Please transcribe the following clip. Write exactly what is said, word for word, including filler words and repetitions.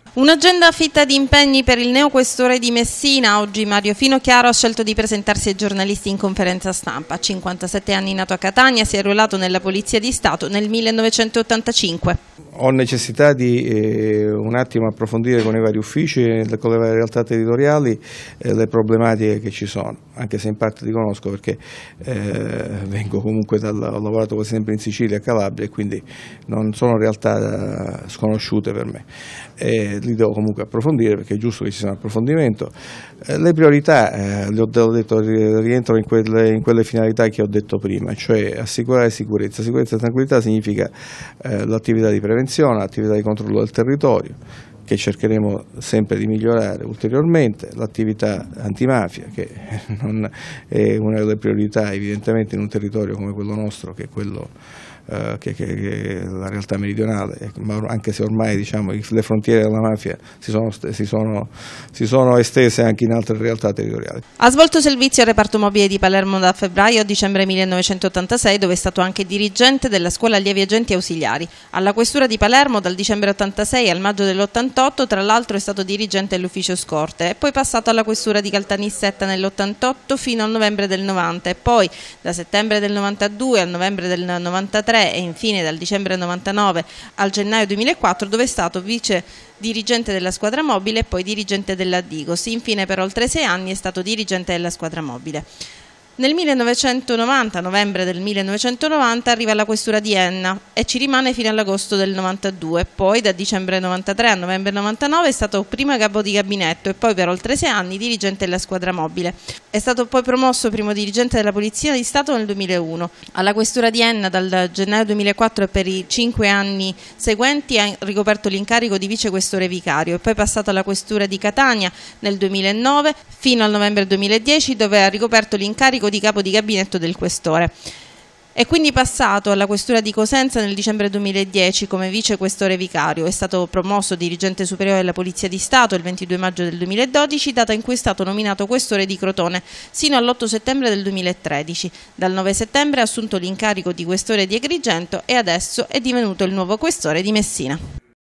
Un'agenda fitta di impegni per il neoquestore di Messina. Oggi Mario Finocchiaro ha scelto di presentarsi ai giornalisti in conferenza stampa. A cinquantasette anni, nato a Catania, si è arruolato nella Polizia di Stato nel millenovecentottantacinque. Ho necessità di eh, un attimo approfondire con i vari uffici e con le varie realtà territoriali eh, le problematiche che ci sono, anche se in parte li conosco perché eh, vengo comunque dal, ho lavorato quasi sempre in Sicilia e Calabria e quindi non sono realtà sconosciute per me. Eh, li devo comunque approfondire perché è giusto che ci sia un approfondimento. Eh, le priorità, eh, le ho detto, rientrano in quelle, in quelle finalità che ho detto prima, cioè assicurare sicurezza. Sicurezza e tranquillità significa eh, l'attività di prevenzione, l'attività di controllo del territorio, che cercheremo sempre di migliorare ulteriormente, l'attività antimafia, che non è una delle priorità evidentemente in un territorio come quello nostro, che è quello eh, che, che, che è la realtà meridionale, ma anche se ormai diciamo, le frontiere della mafia si sono, si, sono, si sono estese anche in altre realtà territoriali. Ha svolto servizio al reparto mobile di Palermo da febbraio a dicembre millenovecentottantasei, dove è stato anche dirigente della scuola allievi agenti ausiliari. Alla questura di Palermo dal dicembre ottantasei al maggio dell'ottantotto, tra l'altro è stato dirigente dell'ufficio scorte, e poi passato alla questura di Caltanissetta nell'ottantotto fino al novembre del novanta, e poi da settembre del novantadue al novembre del novantatré e infine dal dicembre novantanove al gennaio duemilaquattro, dove è stato vice dirigente della squadra mobile e poi dirigente della Digos. Infine per oltre sei anni è stato dirigente della squadra mobile. Nel millenovecentonovanta, novembre del millenovecentonovanta, arriva alla questura di Enna e ci rimane fino all'agosto del novantadue. Poi da dicembre novantatré a novembre novantanove è stato prima capo di gabinetto e poi per oltre sei anni dirigente della squadra mobile. È stato poi promosso primo dirigente della Polizia di Stato nel duemilauno. Alla questura di Enna dal gennaio duemilaquattro e per i cinque anni seguenti ha ricoperto l'incarico di vicequestore vicario e poi passato alla questura di Catania nel duemilanove fino al novembre duemiladieci, dove ha ricoperto l'incarico di capo di gabinetto del questore. È quindi passato alla questura di Cosenza nel dicembre duemiladieci come vicequestore vicario. È stato promosso dirigente superiore della Polizia di Stato il ventidue maggio del duemiladodici, data in cui è stato nominato questore di Crotone, sino all'otto settembre del duemilatredici. Dal nove settembre ha assunto l'incarico di questore di Agrigento e adesso è divenuto il nuovo questore di Messina.